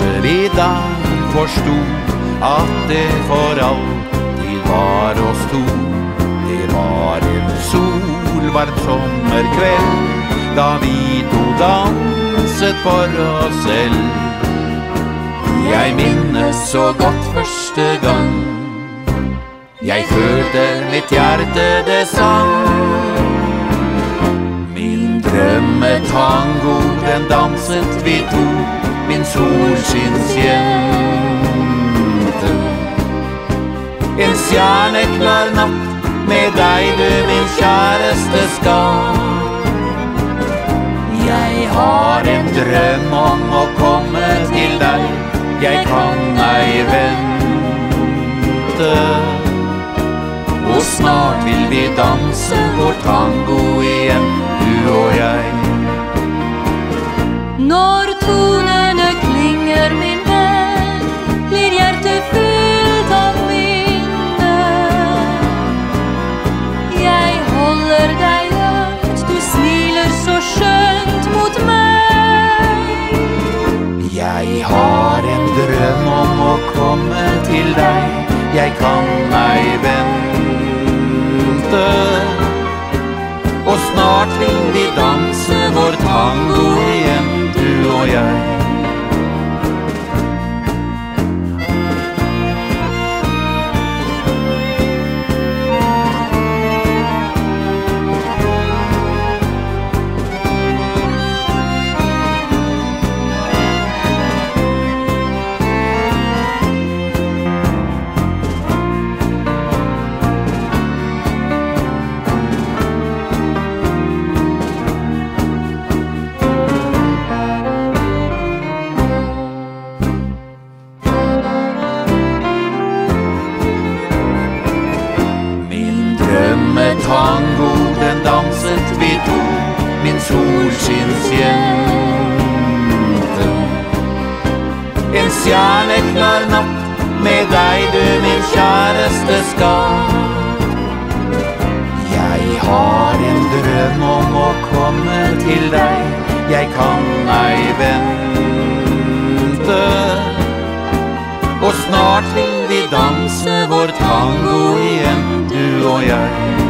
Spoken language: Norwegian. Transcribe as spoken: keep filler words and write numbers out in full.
Kanskje vi da forstod at det for alltid var oss to. Det var en solvarm sommerkveld da vi to danset for oss selv. Jeg minnes så godt første gang jeg følte mitt hjerte det sang. Min drømmetango, den danset vi to, min solskinnsjente. En stjerneklar natt med deg, du min kjæreste skal. Jeg har en drøm om å komme til deg, jeg kan ei vente. Og snart vil vi danse vår tango igjen, du og jeg. Når tonene klinger, min venn, blir hjertet fylt av minne. Jeg holder deg ømt, du smiler så skjønt mot meg. Jeg har en drøm om å komme til deg, jeg kan ei vente. Og snart vil vi danse vår tango igjen, du og jeg. Tango, den danset vi to, min solskinnsjente. En stjerneklar natt med deg, du min kjæreste skal. Jeg har en drøm om å komme til deg, jeg kan ei vente. Og snart vil vi danse vår tango igjen, du og jeg.